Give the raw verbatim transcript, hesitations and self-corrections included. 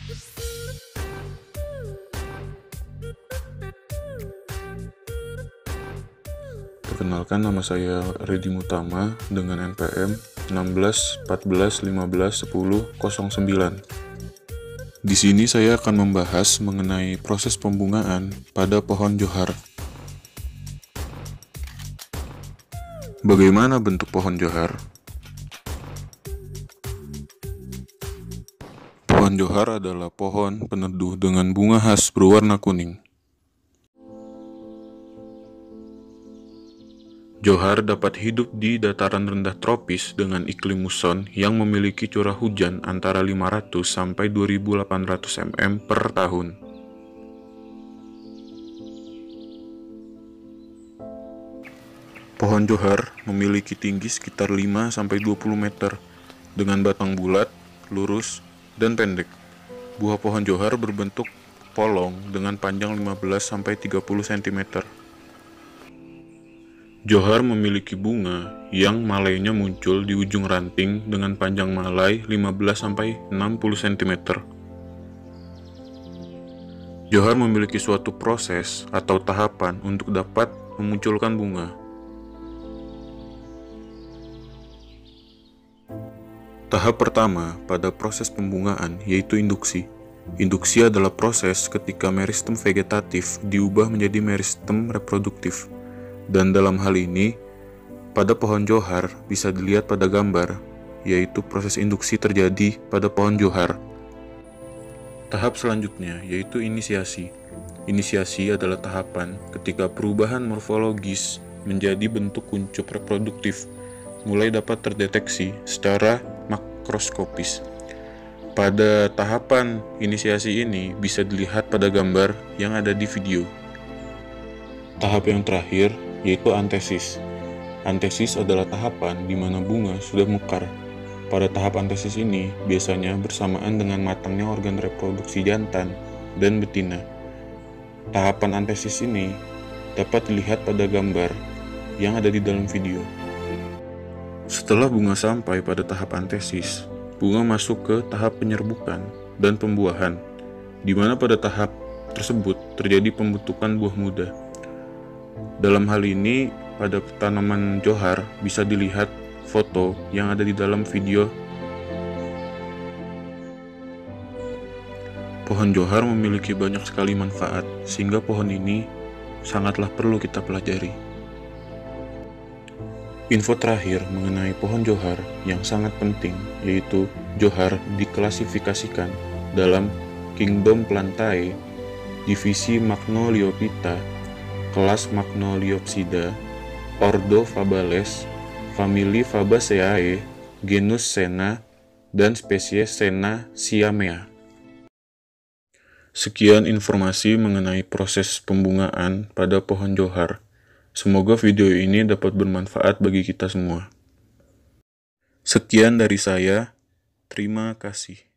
Perkenalkan, nama saya Redi Mutama dengan N P M enam belas empat belas lima belas sepuluh nol sembilan. Di sini saya akan membahas mengenai proses pembungaan pada pohon johar. Bagaimana bentuk pohon johar? Pohon johar adalah pohon peneduh dengan bunga khas berwarna kuning. Johar dapat hidup di dataran rendah tropis dengan iklim muson yang memiliki curah hujan antara lima ratus sampai dua ribu delapan ratus milimeter per tahun. Pohon johar memiliki tinggi sekitar lima sampai dua puluh meter dengan batang bulat, lurus, dan pendek. Buah pohon johar berbentuk polong dengan panjang lima belas sampai tiga puluh sentimeter. Johar memiliki bunga yang malainya muncul di ujung ranting dengan panjang malai lima belas sampai enam puluh sentimeter. Johar memiliki suatu proses atau tahapan untuk dapat memunculkan bunga. Tahap pertama pada proses pembungaan yaitu induksi. Induksi adalah proses ketika meristem vegetatif diubah menjadi meristem reproduktif. Dan dalam hal ini, pada pohon johar bisa dilihat pada gambar, yaitu proses induksi terjadi pada pohon johar. Tahap selanjutnya yaitu inisiasi. Inisiasi adalah tahapan ketika perubahan morfologis menjadi bentuk kuncup reproduktif mulai dapat terdeteksi secara makroskopis. Pada tahapan inisiasi ini bisa dilihat pada gambar yang ada di video. Tahap yang terakhir yaitu antesis. Antesis adalah tahapan di mana bunga sudah mekar. Pada tahap antesis ini biasanya bersamaan dengan matangnya organ reproduksi jantan dan betina. Tahapan antesis ini dapat dilihat pada gambar yang ada di dalam video. Setelah bunga sampai pada tahap antesis, bunga masuk ke tahap penyerbukan dan pembuahan, di mana pada tahap tersebut terjadi pembentukan buah muda. Dalam hal ini, pada tanaman johar bisa dilihat foto yang ada di dalam video. Pohon johar memiliki banyak sekali manfaat, sehingga pohon ini sangatlah perlu kita pelajari. Info terakhir mengenai pohon johar yang sangat penting, yaitu johar diklasifikasikan dalam Kingdom Plantae, divisi Magnoliophyta, kelas Magnoliopsida, ordo Fabales, famili Fabaceae, genus Senna, dan spesies Senna siamea. Sekian informasi mengenai proses pembungaan pada pohon johar. Semoga video ini dapat bermanfaat bagi kita semua. Sekian dari saya, terima kasih.